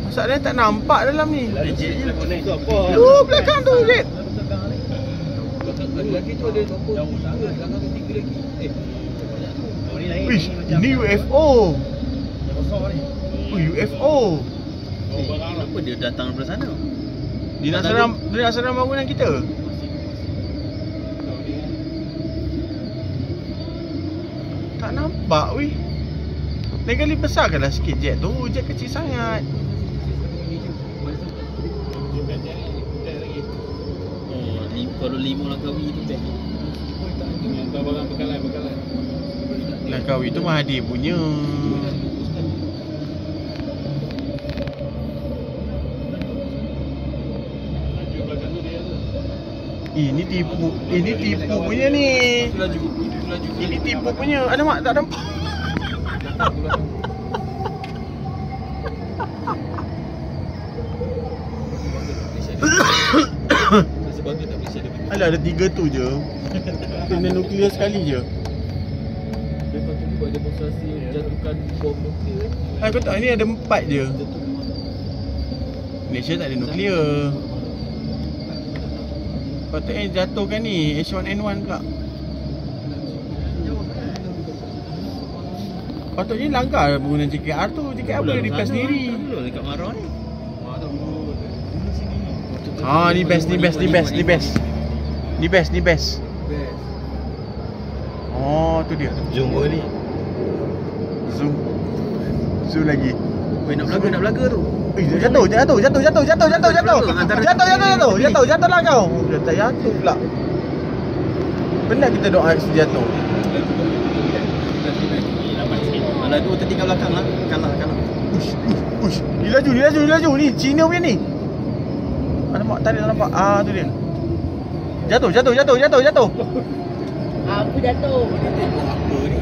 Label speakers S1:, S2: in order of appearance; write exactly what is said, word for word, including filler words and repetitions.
S1: Masalahnya tak nampak dalam ni.
S2: Jet je. Tu apa?
S1: Tu belakang tu Jet.
S2: Lagi tu ada jauh sangat. Belakang tu tiga lagi. Eh. Oh ni lain.
S1: Wish, ini U F O.
S2: Yang besar ni.
S1: Oh, U F O.
S2: Eh, kenapa dia datang daripada sana?
S1: Dia nak seram, dia nak seram bangunan kita. Tak nampak weh. Lain kali besarkanlah sikit jet tu. Jet kecil sangat.
S2: Oh, lima, kalau lima Langkawi tu best. Yang tahu barang bekalan-bekalan.
S1: Langkawi tu Mahathir punya. Ini tipu, ini tipu punya ni.
S2: Laju, laju.
S1: Ini tipu punya. Ada mak tak nampak.
S2: Sebab tu tak bisa dia.
S1: Alah, ada tiga tu je. Kena nuklear sekali je.
S2: Dia patut buat demonstrasi jatuhkan bom nuklear eh.
S1: Ah, kau tahu ni ada empat je. Malaysia tak ada nuklear. Patutnya jatuhkan ni H one N one pula. Patutnya langgar bangunan J K R tu. J K R boleh repair sendiri.
S2: Dekat Marah ni.
S1: Ah, ni best, ni best, ni best, ni best. Ni best, ni best. Oh, tu dia.
S2: Zoom kau ni.
S1: Zoom. Zoom lagi.
S2: Weh, nak belaga, nak belaga tu.
S1: Eh, jatuh, jatuh, jatuh, jatuh, jatuh, jatuh, jatuh. Jatuh, jatuh, jatuh, jatuh, jatuh lah kau. Jatuh, jatuh pula. Penat kita doa kasi jatuh.
S2: Alah, dua tertinggal belakang lah. Kalah, kalah.
S1: Ush, ush, ush. Dia laju, dia laju, dia laju. Ni, Cina punya ni. Ada mak tadi tak nampak. Ah, tu dia. Jatuh, jatuh, jatuh, jatuh, jatuh.
S3: Aku jatuh.
S2: Apa ni?